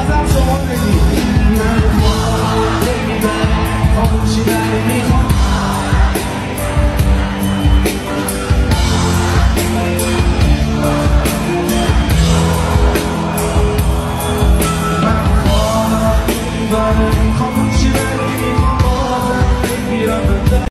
早说的你，难过，对你的空气在霓虹。